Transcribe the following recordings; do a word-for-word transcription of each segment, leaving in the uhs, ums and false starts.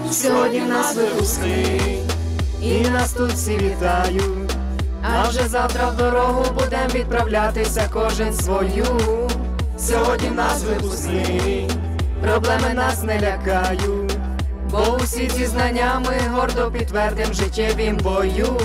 Сьогодні в нас випускний, і нас тут всі вітають, а вже завтра в дорогу будем відправлятися кожен свою. Сьогодні в нас випускний, проблеми нас не лякають, бо усі ці знання ми гордо підтвердим в життєвім бою.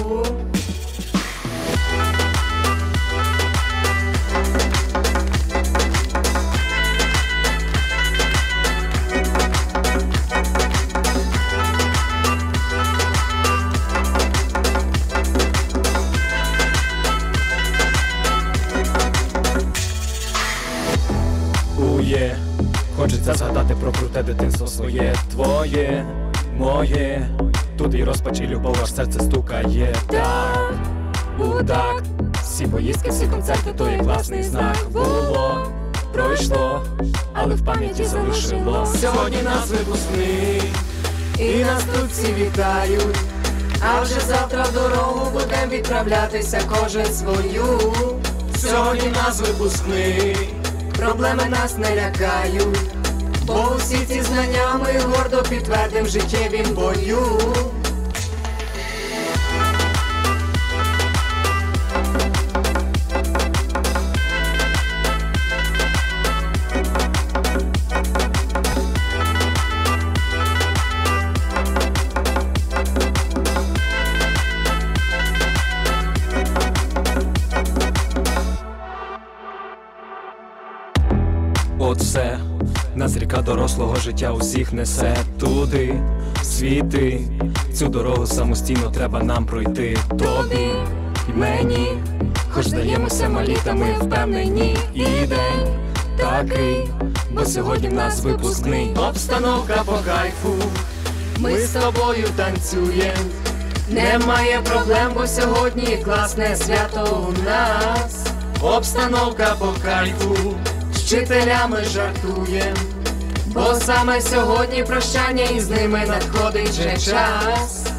Ує, хочеться згадати про круте дитинство своє, твоє, моє. Тут і розпач, і любов, аж серце стукає. Так, у такт, всі поїздки, всі концерти, то є класний знак. Було, пройшло, але в пам'яті залишило. Сьогодні нас випускний, і нас тут всі вітають, а вже завтра в дорогу будем відправлятися кожен свою. Сьогодні нас випускний, проблеми нас не лякають, бо усі ці знання ми гордо підтвердим в життєвім бою. От все, нас ріка дорослого життя усіх несе туди, світи. Цю дорогу самостійно треба нам пройти. Тобі і мені, хоч здаємося малі, та ми впевнені. І день такий, бо сьогодні в нас випускний. Обстановка по кайфу, ми з тобою танцюєм. Немає проблем, бо сьогодні класне свято у нас. Обстановка по кайфу, з вчителями жартуєм, бо саме сьогодні прощання, і з ними надходить вже час.